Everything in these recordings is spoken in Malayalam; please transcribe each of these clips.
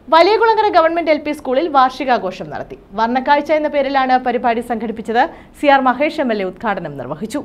വലിയകുളങ്ങര ഗവൺമെന്റ് എൽ പി സ്കൂളിൽ വാർഷികാഘോഷം നടത്തി. വർണ്ണക്കാഴ്ച എന്ന പേരിലാണ് പരിപാടി സംഘടിപ്പിച്ചത്. CR മഹേഷ് MLA ഉദ്ഘാടനം നിർവഹിച്ചു.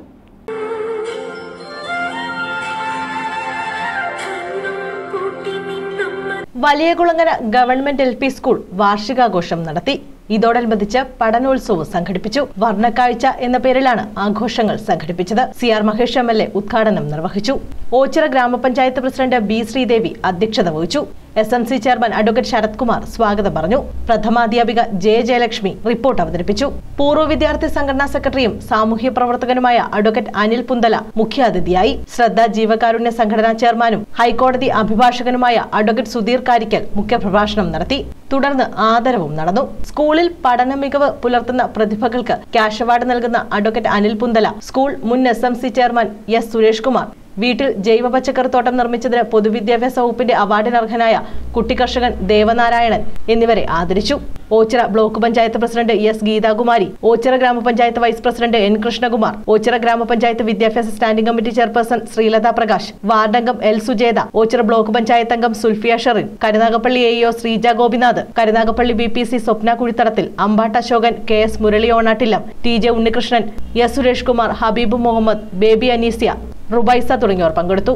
വലിയകുളങ്ങര ഗവൺമെന്റ് LP സ്കൂൾ വാർഷികാഘോഷം നടത്തി. ഇതോടനുബന്ധിച്ച് പഠനോത്സവം സംഘടിപ്പിച്ചു. വർണ്ണക്കാഴ്ച എന്ന പേരിലാണ് ആഘോഷങ്ങൾ സംഘടിപ്പിച്ചത്. CR മഹേഷ് MLA ഉദ്ഘാടനം നിർവഹിച്ചു. ഓച്ചിറ ഗ്രാമപഞ്ചായത്ത് പ്രസിഡന്റ് B ശ്രീദേവി അധ്യക്ഷത വഹിച്ചു. SMC chairman advocate Sarath Kumar സ്വാഗതം പറഞ്ഞു. പ്രഥമാധ്യാപിക J ജയലക്ഷ്മി റിപ്പോർട്ട് അവതരിപ്പിച്ചു. പൂർവ്വ വിദ്യാർത്ഥി സംഘടനാ സെക്രട്ടറിയും സാമൂഹ്യ പ്രവർത്തകനുമായ അഡ്വക്കേറ്റ് അനിൽ പുന്തല മുഖ്യാതിഥിയായി. ശ്രദ്ധ ജീവകാരുണ്യ സംഘടനാ ചെയർമാനും ഹൈക്കോടതി അഭിഭാഷകനുമായ അഡ്വക്കേറ്റ് സുധീർ കാരിക്കൽ മുഖ്യപ്രഭാഷണം നടത്തി. തുടർന്ന് ആദരവും നടന്നു. സ്കൂളിൽ പഠന മികവ് പുലർത്തുന്ന പ്രതിഭകൾക്ക് ക്യാഷ് അവാർഡ് നൽകുന്ന അഡ്വക്കേറ്റ് അനിൽ പുന്തല, സ്കൂൾ മുൻ SMC chairman S Suresh Kumar, വീട്ടിൽ ജൈവ പച്ചക്കറിത്തോട്ടം നിർമ്മിച്ചതിന് പൊതുവിദ്യാഭ്യാസ വകുപ്പിന്റെ അവാർഡിനർഹനായ കുട്ടികർഷകൻ ദേവനാരായണൻ എന്നിവരെ ആദരിച്ചു. Oachira block panchayat president S Geethakumari, Oachira ഗ്രാമപഞ്ചായത്ത് vice president N Krishnakumar, Oachira ഗ്രാമപഞ്ചായത്ത് വിദ്യാഭ്യാസ standing committee chairperson Sreelatha Prakash, വാർഡംഗം L സുജേത, ഓച്ചിറ ബ്ലോക്ക് പഞ്ചായത്ത് അംഗം Sulfiya Sherin, Karunagappally AEO Sreeja Gopinath, Karunagappally BPC Swapna Kuzhithadathil, Ambatt Ashokan, KS Murali Onattillam, TJ Unnikrishnan, S Suresh Kumar, Habeeb Muhammad, Baby Aneesia, Rubaisa തുടങ്ങിയവർ പങ്കെടുത്തു.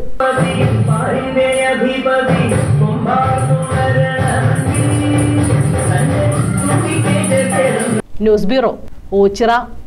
News bureau, Ochira.